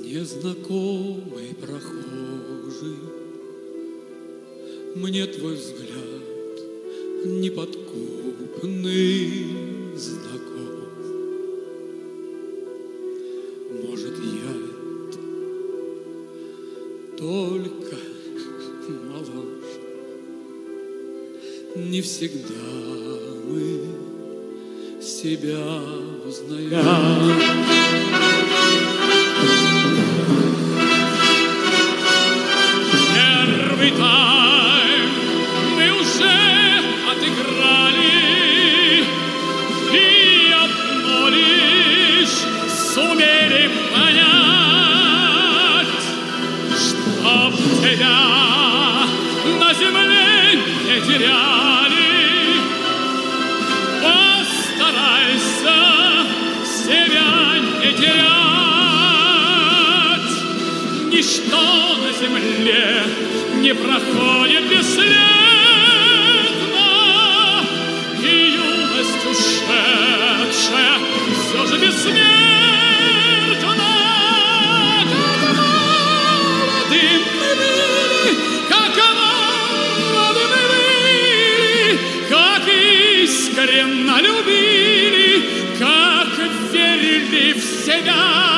Незнакомый прохожий, мне твой взгляд неподкупный знаком. Может, я только моложе, не всегда мы себя узнаем. Первый тайм мы уже отыграли, и одно лишь сумели понять, чтоб тебя на земле не теряли. Постарайся себя не терять. Ничто на земле не проходит бесследно, и юность ушедшая все же бессмертна. Как молоды мы были, как искренно любили, как верили в себя.